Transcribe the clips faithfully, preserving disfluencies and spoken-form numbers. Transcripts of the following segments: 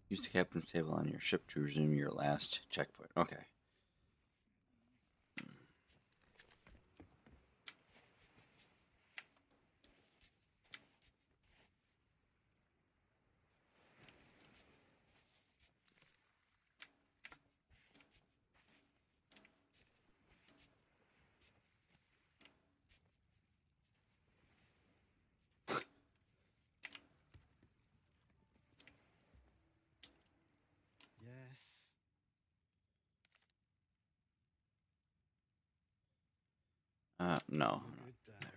Use the captain's table on your ship to resume your last checkpoint. Okay. Yes. Uh, no. Good day.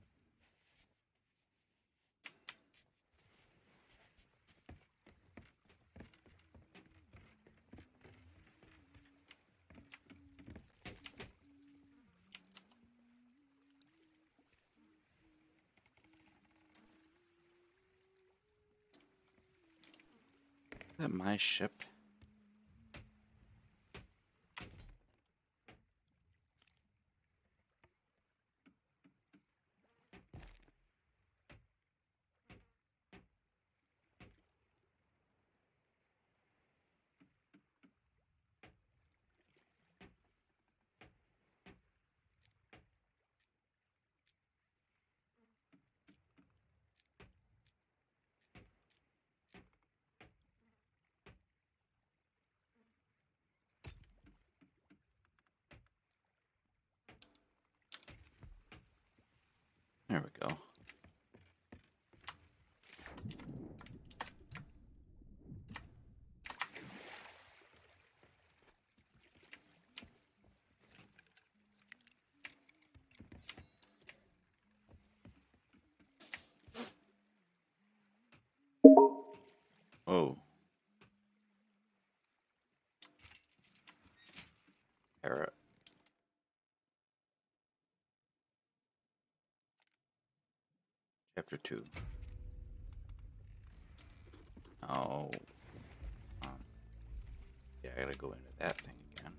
Is that my ship? There we go. Oh. Parrot. Chapter two. Oh. Um, yeah, I gotta go into that thing again.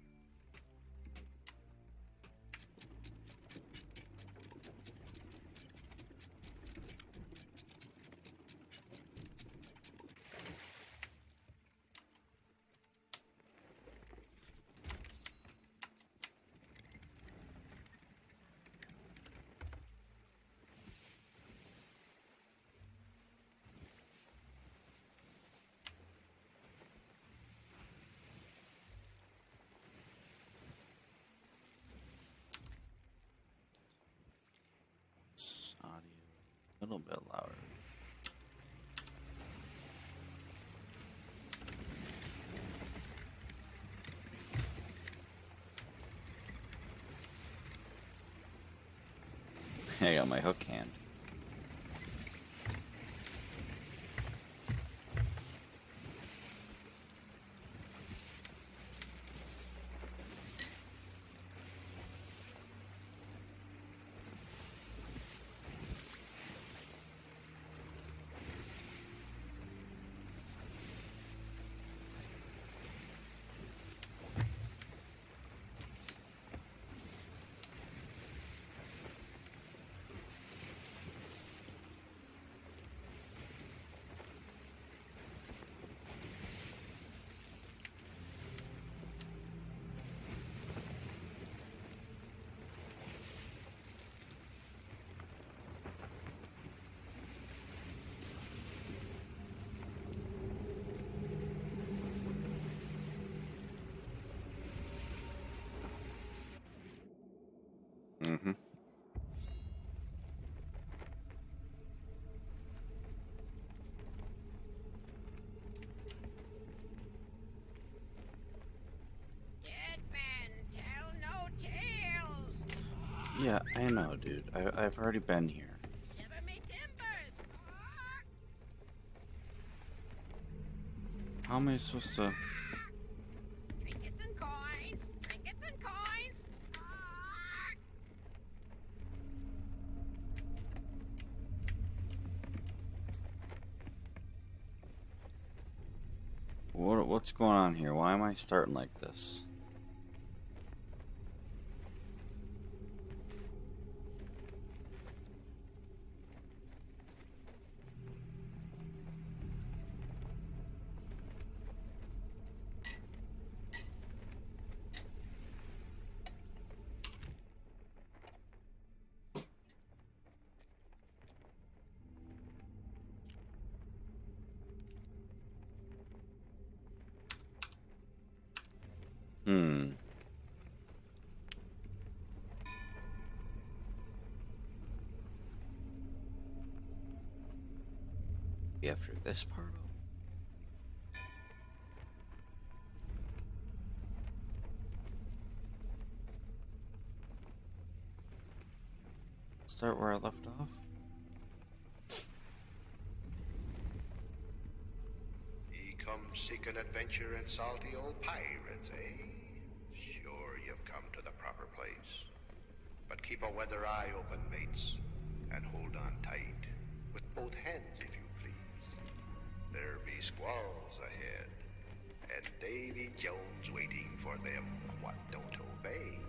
Audio a little bit louder. I got my hook hand. Mm-hmm. Dead men tell no tales. Yeah, I know, dude. I, I've already been here. Shiver me timbers. How am I supposed to... Trinkets and coins. Trinkets and coins. What, what's going on here? Why am I starting like this? after this part. Start where I left off. Ye come seeking adventure and salty old pirates, eh? Sure, you've come to the proper place. But keep a weather eye open, mates, and hold on tight, with both hands, if you please. There be squalls ahead, and Davy Jones waiting for them what don't obey.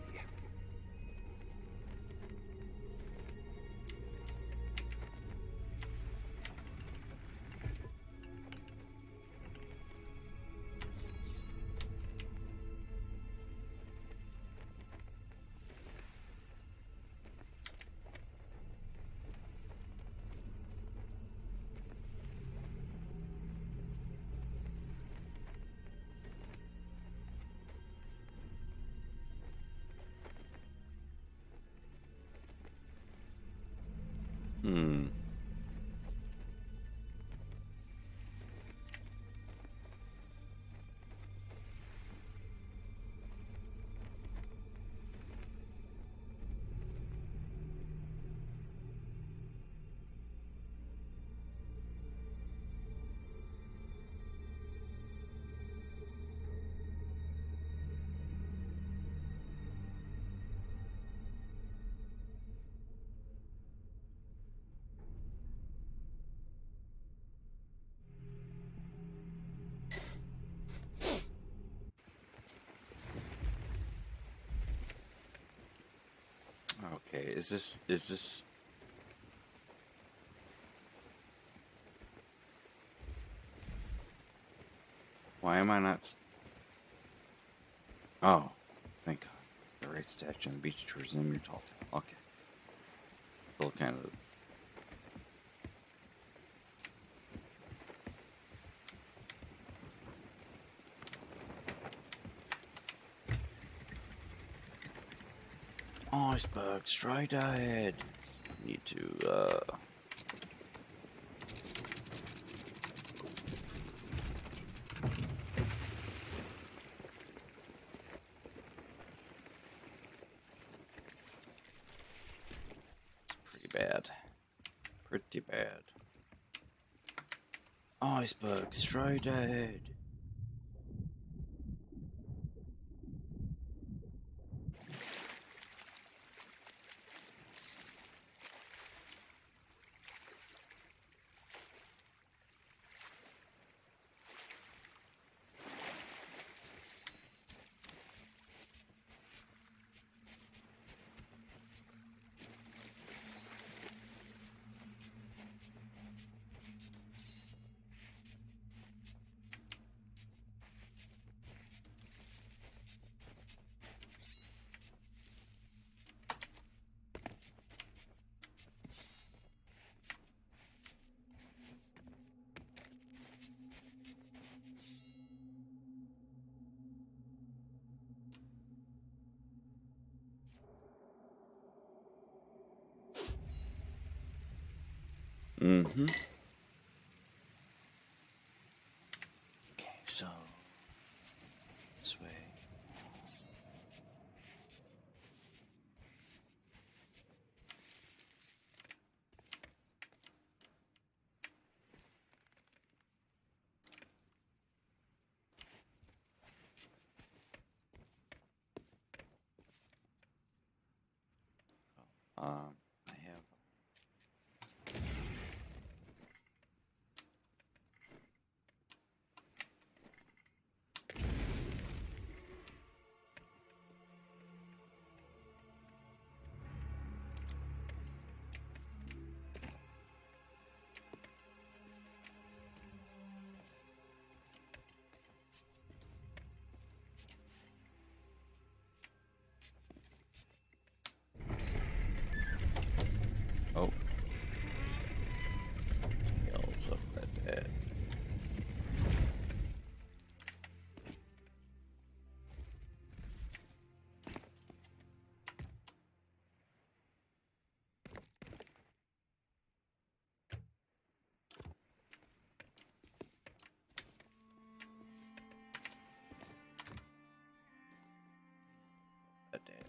Hmm. Okay, is this, is this... Why am I not... s- Oh, thank God. The right statue on the beach towards them, your tall tale. Okay. Still kind of... Iceberg, straight ahead. Need to, uh... It's pretty bad. Pretty bad. Iceberg, straight ahead. Mm-hmm. Okay, so this way. Um, I have. That day.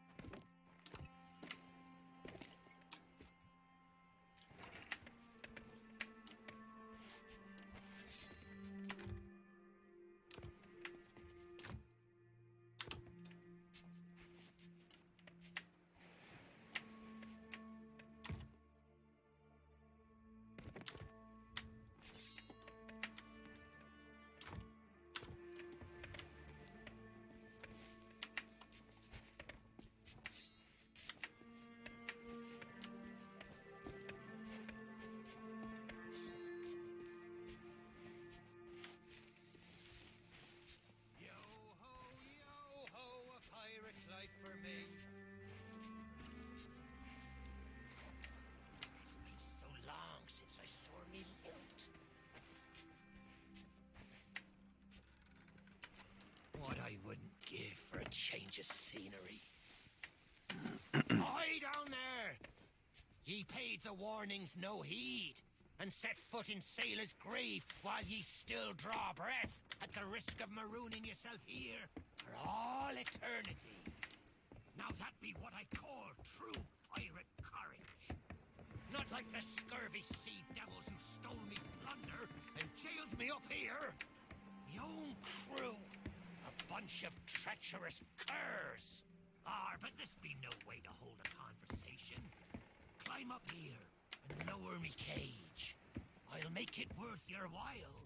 Yo ho, yo ho, a pirate's life for me. It's been so long since I saw me loot. What I wouldn't give for a change of scenery. Oi down there! Ye paid the warnings no heed, and set foot in sailor's grave while ye still draw breath, at the risk of marooning yourself here for all eternity. Now that be what I call true pirate courage. Not like the scurvy sea devils who stole me plunder and jailed me up here. Me own crew. A bunch of treacherous curs. Ah, but this be no way to hold a conversation. Climb up here and lower me cage. I'll make it worth your while.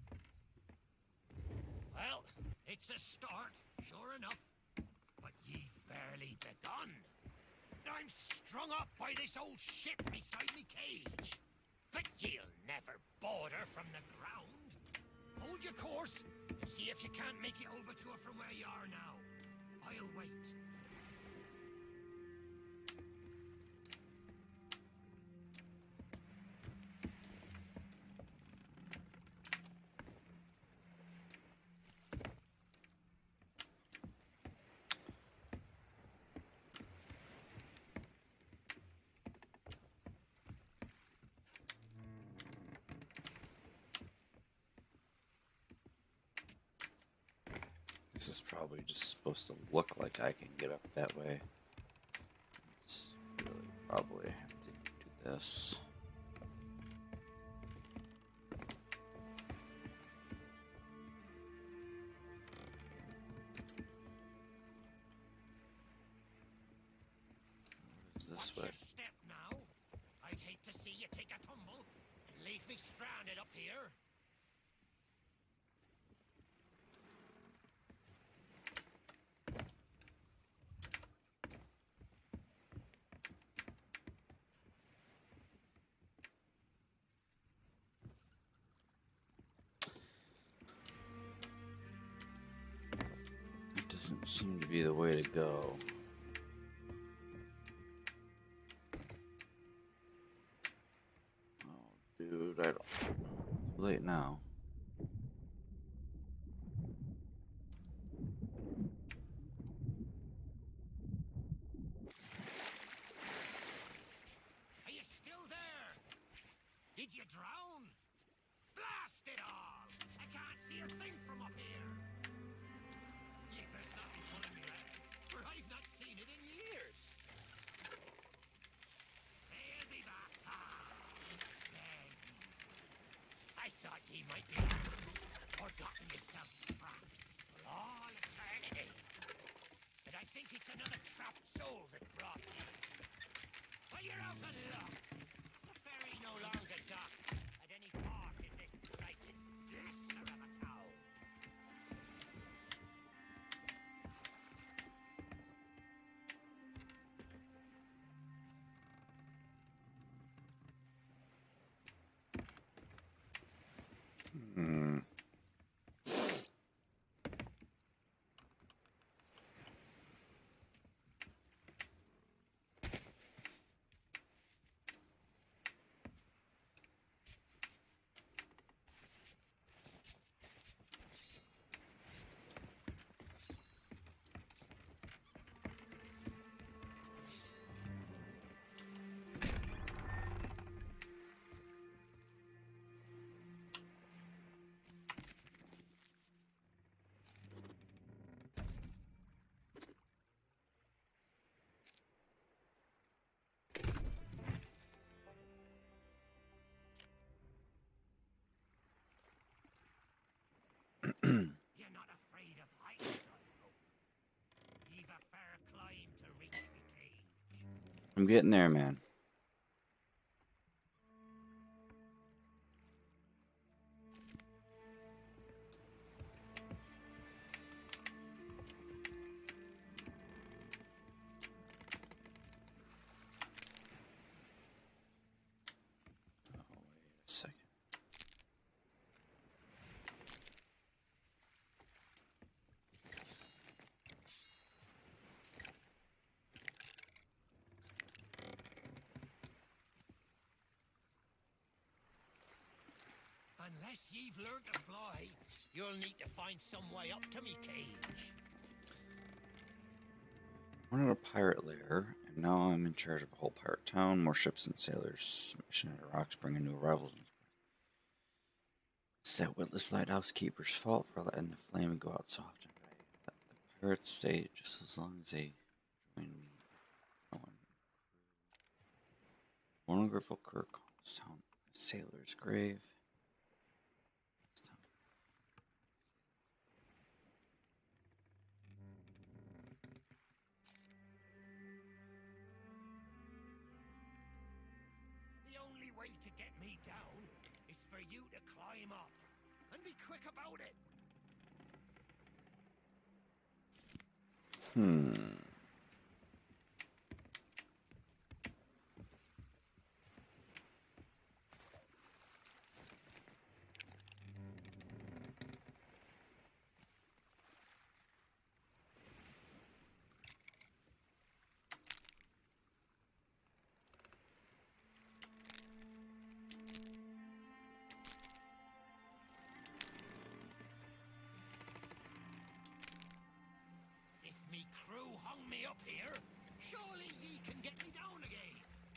Well, it's a start, sure enough. But ye've barely begun. I'm strung up by this old ship beside me cage. But ye'll never border from the ground. Hold your course and see if you can't make it over to her from where you are now. I'll wait. This is probably just supposed to look like I can get up that way. It's really probably have to do this. This way. Watch your step now. I'd hate to see you take a tumble and leave me stranded up here. It doesn't seem to be the way to go. Oh, dude, I don't. Too late now. Are you still there? Did you drown? Blast it all! I can't see a thing from up here. You best not be pulling me leg, for I've not seen it in years. They'll be back. Ah, then. I thought ye might be lost, or gotten yourself trapped for all eternity. But I think it's another trapped soul that brought you. Well, you're out of luck. The ferry no longer docks at any port in this blighted lesser of a town. Hmm. not afraid of heights, I hope. You've a fair climb to reach me cage. I'm getting there, man. Unless you've learned to fly, you'll need to find some way up to me cage. We're at a pirate lair, and now I'm in charge of a whole pirate town, more ships and sailors, smashing into rocks, bringing new arrivals. It's that witless lighthouse keeper's fault for letting the flame go out so often. Let the pirates stay just as long as they join me. One grateful Kirk calls town a sailor's grave. The only way to get me down is for you to climb up. And be quick about it. Hmm. If me crew hung me up here, surely ye can get me down again.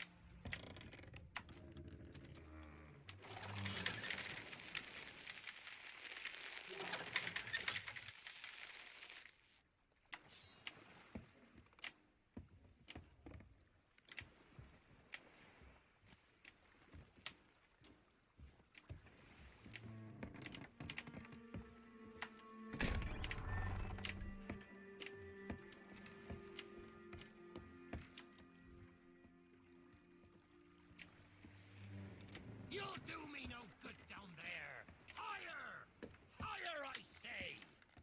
You'll do me no good down there. Higher! Higher, I say!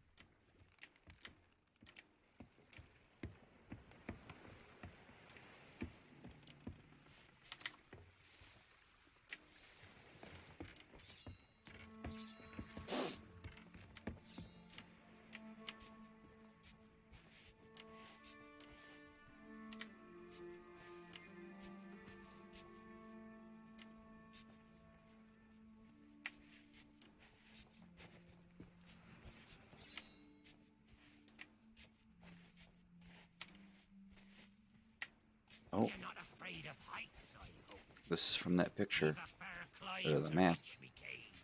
Oh, You're not afraid of heights, I hope. this is from that picture. You've a fair climb Or the to map. reach me cage.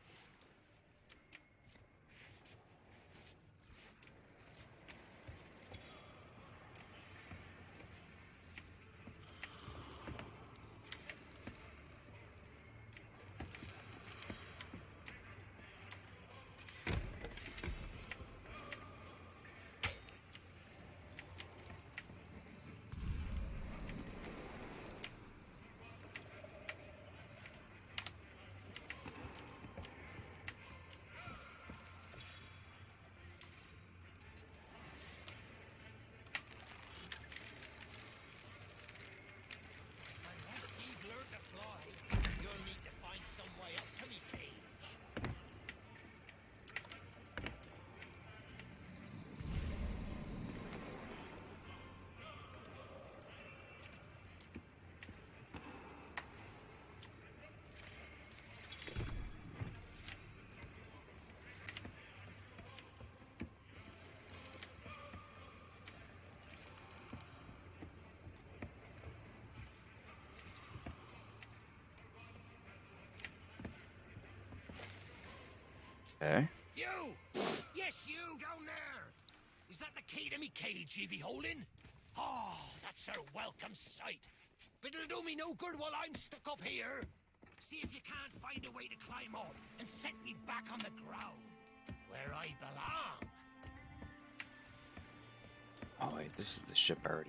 Unless you've learned to fly, you'll need to find some way up to me cage. Okay. You! Yes, you down there! Is that the key to me cage ye be holding? Oh, that's a welcome sight. But it'll do me no good while I'm stuck up here. See if you can't find a way to climb up and set me back on the ground. where I belong. Oh wait, this is the ship already.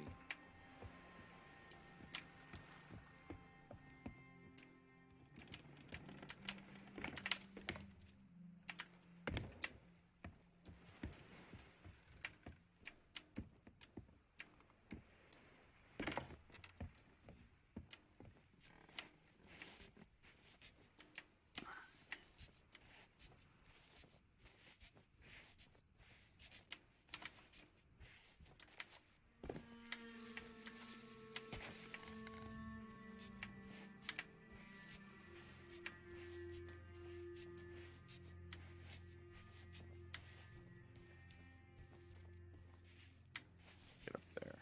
Get up there.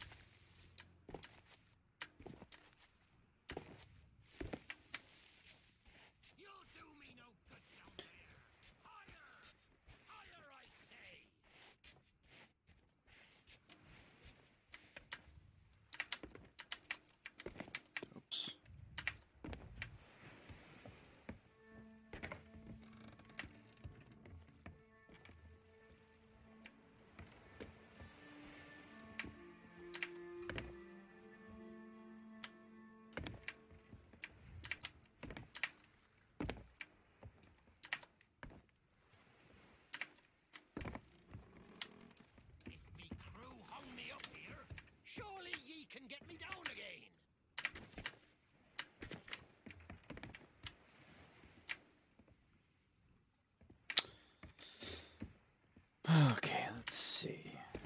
You'll do me no good down there. Higher! Higher, I say! Oops. If me crew hung me up here, surely ye can get me down again. Okay, let's see.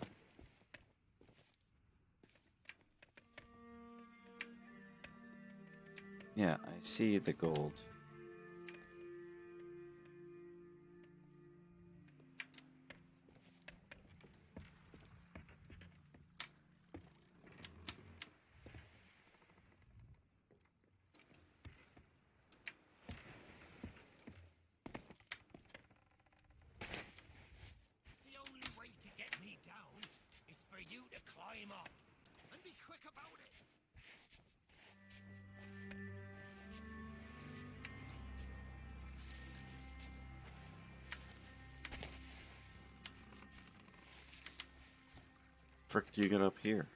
Yeah, I see the gold. The only way to get me down is for you to climb up. And be quick about it. Frick do you get up here?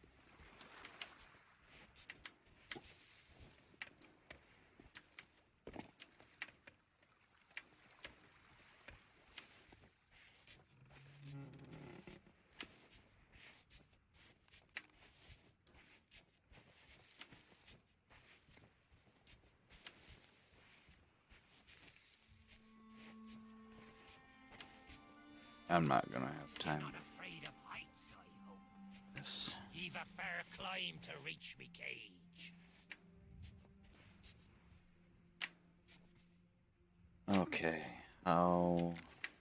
I'm not gonna have time. Not afraid of heights, I hope. This. You've a fair climb to reach me cage. Okay. How?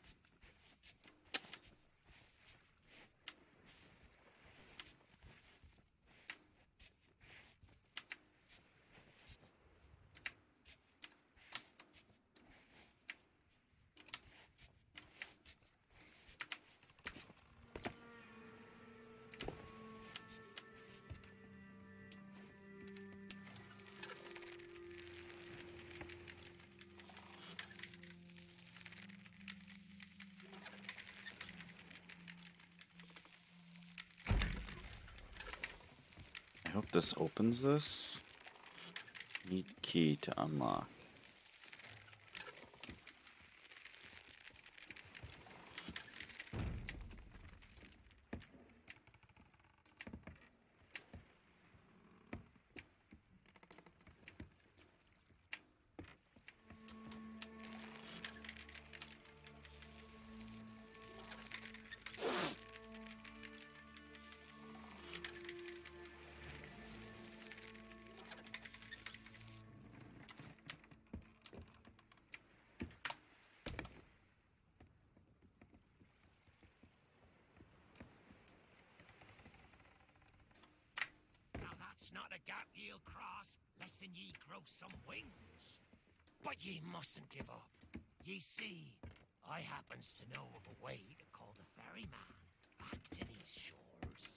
I hope this opens this. Need key to unlock. Now that's not a gap ye'll cross, less'n ye grow some wings. But ye mustn't give up. Ye see, I happens to know of a way to call the ferryman back to these shores.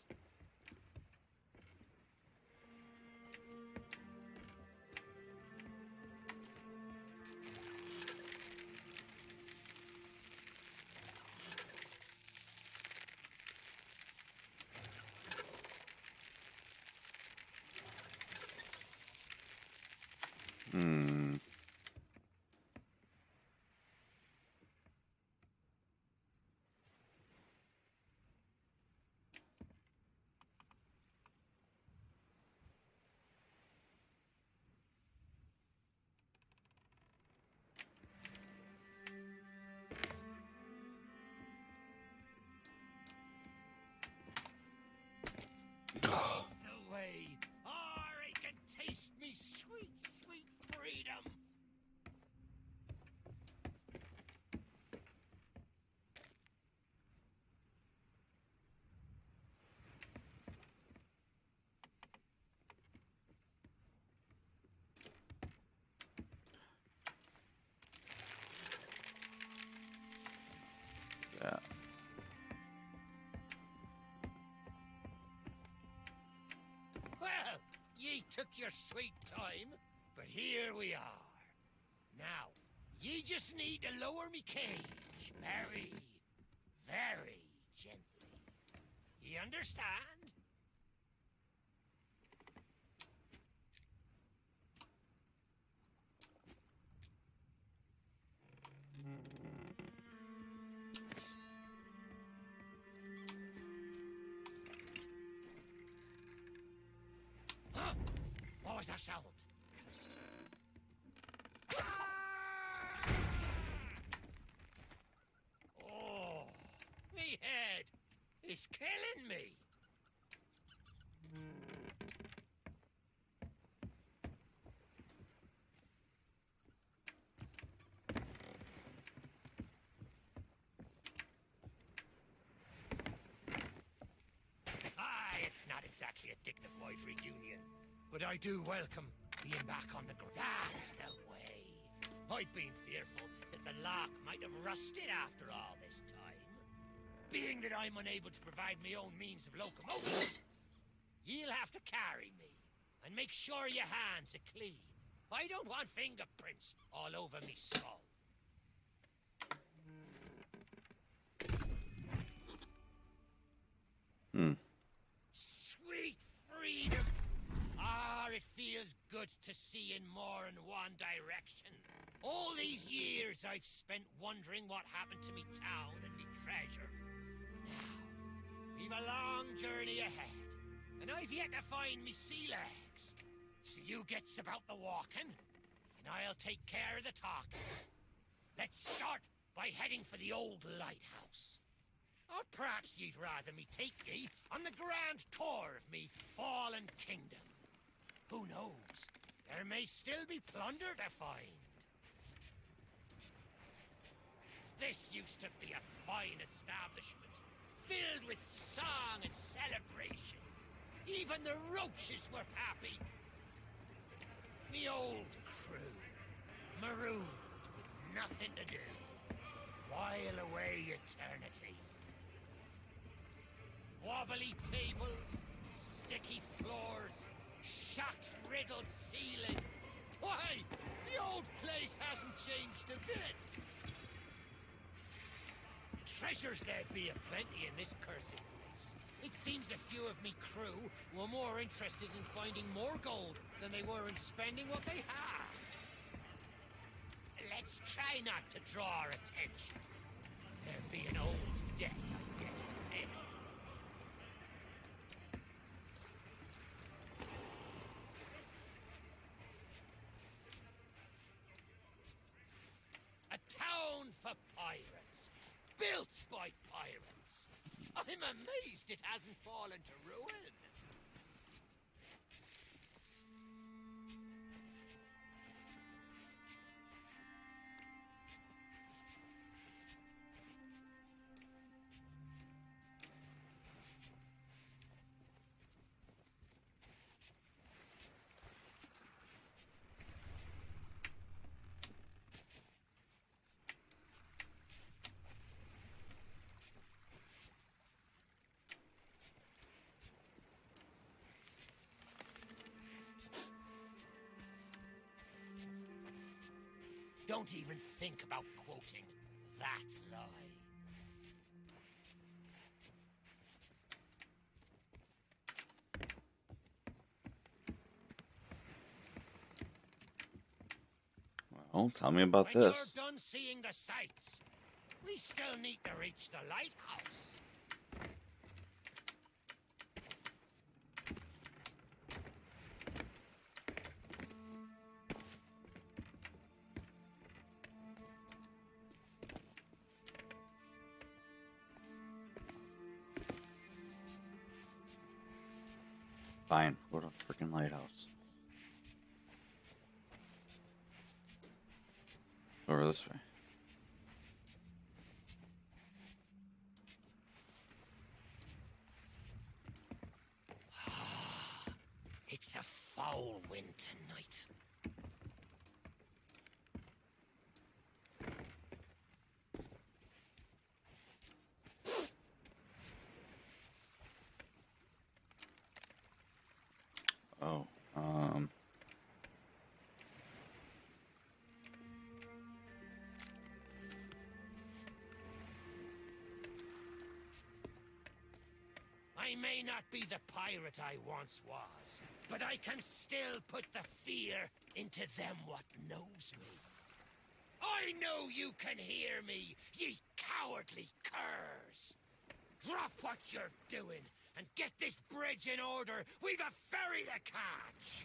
That's the way. Or I can taste me sweet, sweet freedom. Yeah. Well, ye took your sweet time, but here we are. Now, ye just need to lower me cage very, very gently. Ye understand? Huh? What was that sound? Oh, me head is killing me. Ah, it's not exactly a dignified reunion, but I do welcome being back on the ground. That's the way. I've been fearful that the lock might have rusted after all this time. Being that I'm unable to provide my own means of locomotion, you'll have to carry me and make sure your hands are clean. I don't want fingerprints all over me skull. Hmm. Sweet freedom! Ah, it feels good to see in more than one direction. All these years I've spent wondering what happened to me town and me treasure. Now, we've a long journey ahead, and I've yet to find me sea legs. So you gets about the walking, and I'll take care of the talking. Let's start by heading for the old lighthouse. Or perhaps you'd rather me take ye on the grand tour of me fallen kingdom. Who knows? There may still be plunder to find. This used to be a fine establishment, filled with song and celebration. Even the roaches were happy. Me old crew, marooned with nothing to do, while away eternity. Wobbly tables, sticky floors, shot-riddled ceiling. Why, the old place hasn't changed a bit. Treasures there'd be aplenty in this cursed place. It seems a few of me crew were more interested in finding more gold than they were in spending what they had. Let's try not to draw our attention. There'd be an old debt I've yet to pay. A town for pirates, built by pirates. I'm amazed it hasn't fallen to ruin. Don't even think about quoting that line. Well, tell me about When this. you're done seeing the sights, we still need to reach the lighthouse. Fine, go to a freaking lighthouse. Over this way. It's a foul wind tonight. Oh, um... I may not be the pirate I once was, but I can still put the fear into them what knows me. I know you can hear me, ye cowardly curs! Drop what you're doing and get this bridge in order. We've a ferry to catch!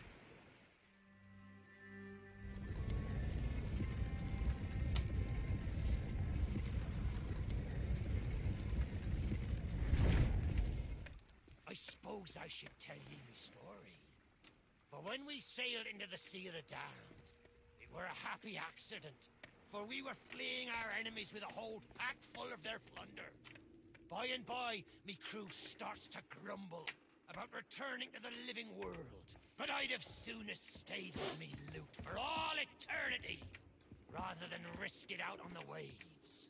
I suppose I should tell ye my story. For when we sailed into the Sea of the Damned, it were a happy accident, for we were fleeing our enemies with a hold packed full of their plunder. By and by, me crew starts to grumble about returning to the living world, but I'd have soonest stayed with me loot for all eternity, rather than risk it out on the waves.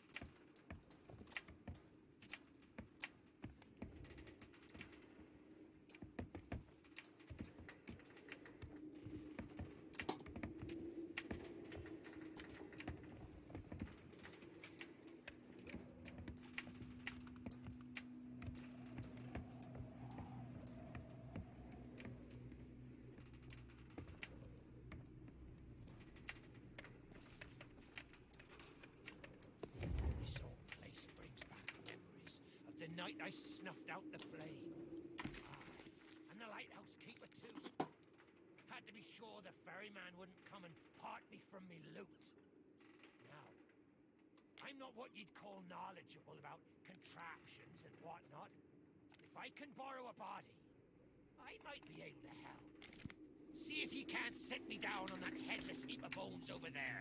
Night I snuffed out the flame. Ah, and the lighthouse keeper too. Had to be sure the ferryman wouldn't come and part me from me loot. Now, I'm not what you'd call knowledgeable about contraptions and whatnot. If I can borrow a body, I might be able to help. See if you can't set me down on that headless heap of bones over there.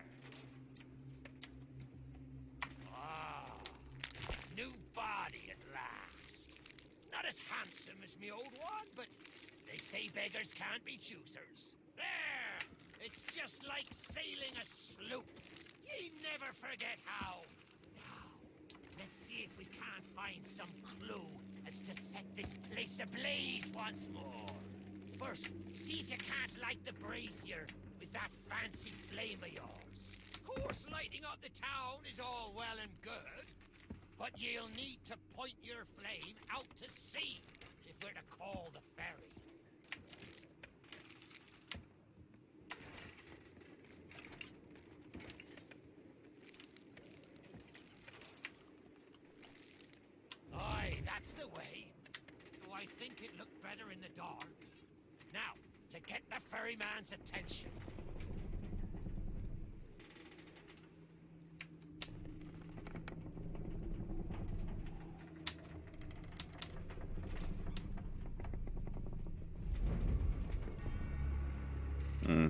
Ah, new body at last. Not as handsome as me old one, but they say beggars can't be choosers. There! It's just like sailing a sloop. Ye never forget how. Now, let's see if we can't find some clue as to set this place ablaze once more. First, see if you can't light the brazier with that fancy flame of yours. Of course, lighting up the town is all well and good, but you'll need to point your flame out to sea if we're to call the ferry. Aye, that's the way. Though I think it looked better in the dark. Now, to get the ferryman's attention. Hmm.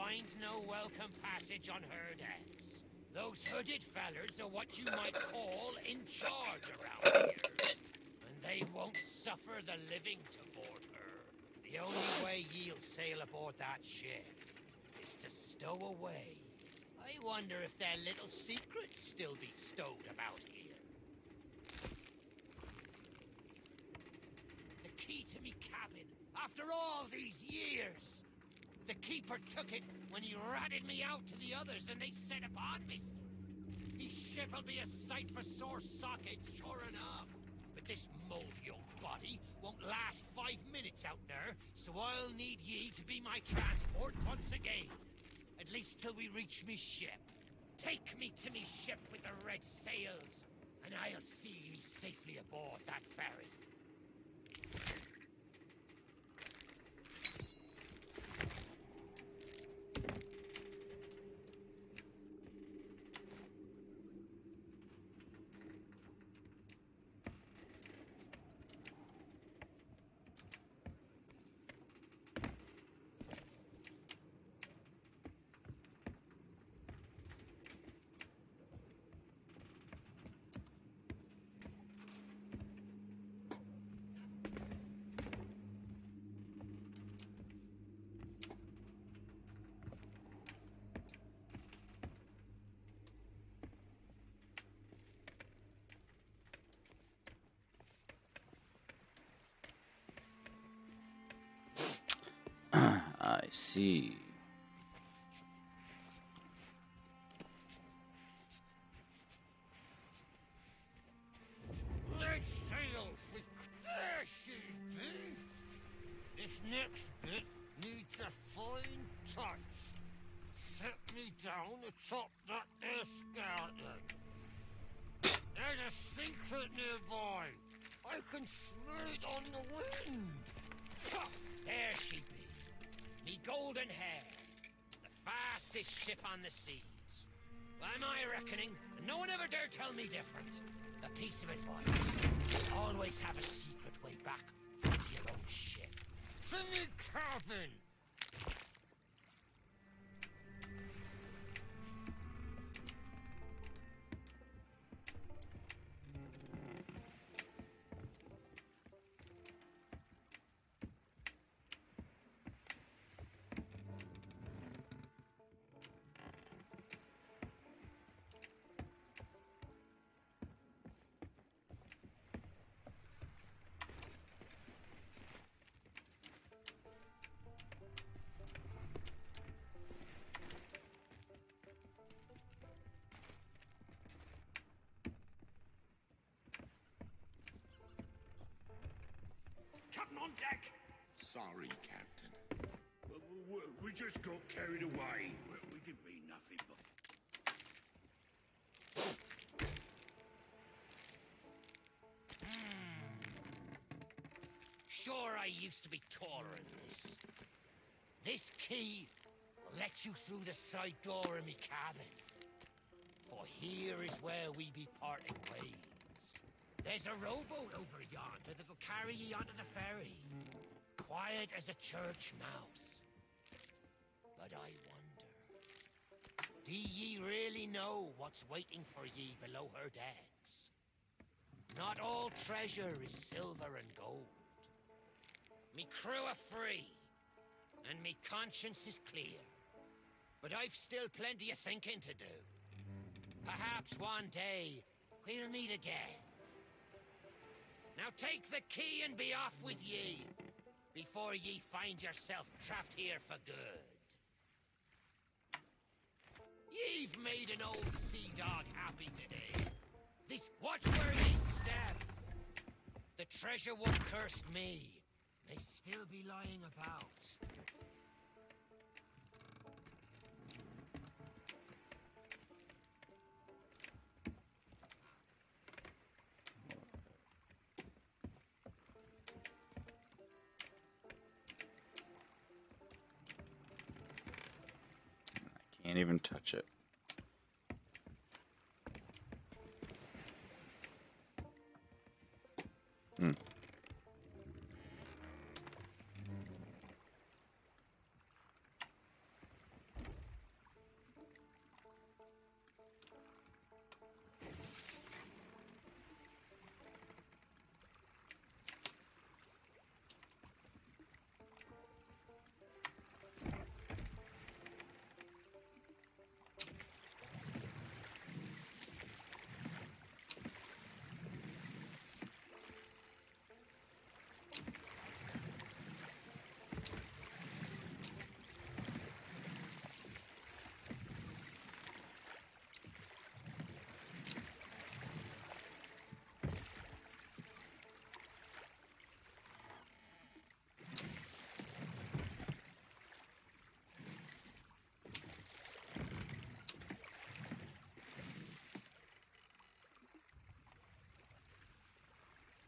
find no welcome passage on her decks. Those hooded fellers are what you might call in charge around here. And they won't suffer the living to board her. The only way ye'll sail aboard that ship is to stow away. I wonder if their little secrets still be stowed about here. The key to me cabin, after all these years. The keeper took it when he ratted me out to the others and they set upon me. His ship'll be a sight for sore sockets, sure enough. But this moldy old body won't last five minutes out there, so I'll need ye to be my transport once again. At least till we reach me ship. Take me to me ship with the red sails, and I'll see ye safely aboard that ferry. I see. Red sails with crashing, eh? This next bit needs a fine touch. Set me down atop that there skeleton. There's a secret nearby. I can smell it on the wind. There she be. Me golden hair. The fastest ship on the seas. By my reckoning, and no one ever dare tell me different. A piece of advice. Always have a secret way back to your own ship. To me cabin! Captain on deck! Sorry, Captain. We, we, we just got carried away. We, we didn't mean nothing, but... Sure, I used to be taller than this. This key will let you through the side door of me cabin. For here is where we be parting ways. There's a rowboat over yonder that'll carry ye onto the ferry. Quiet as a church mouse. But I wonder, do ye really know what's waiting for ye below her decks? Not all treasure is silver and gold. Me crew are free, and me conscience is clear. But I've still plenty of thinking to do. Perhaps one day we'll meet again. Now take the key and be off with ye, before ye find yourself trapped here for good. Ye've made an old sea dog happy today. This, watch where ye step. The treasure what cursed me may still be lying about. Can't even touch it. Hmm.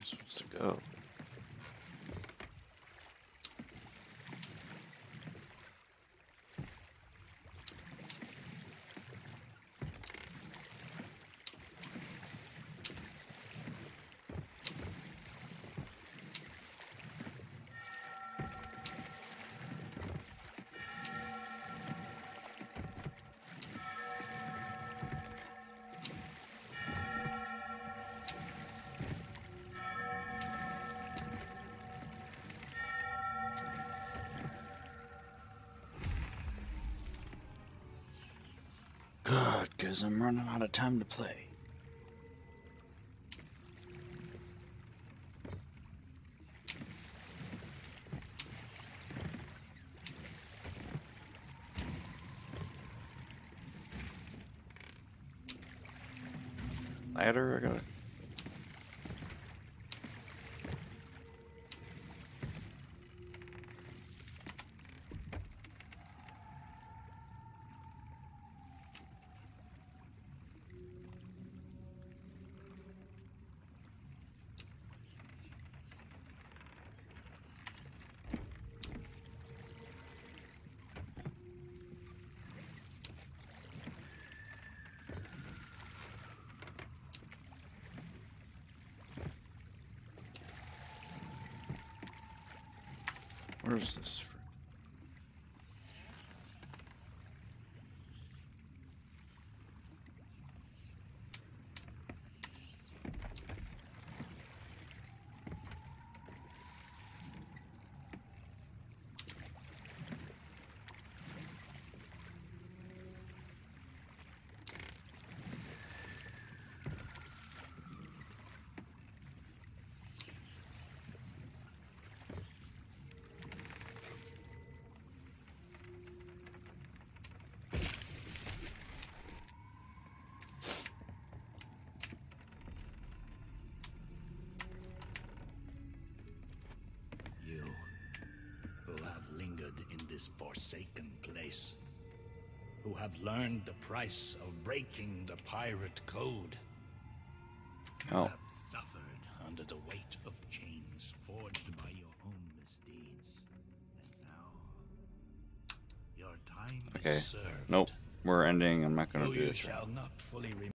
supposed to go? Good, because I'm running out of time to play. Ladder, I got it. Where's this? Frick? You, who have lingered in this forsaken place, who have learned the price of breaking the pirate code, Oh. have suffered under the weight of chains forged by your own misdeeds. And now, your time Okay. is served. Nope. We're ending. I'm not going Though to do you this right shall not fully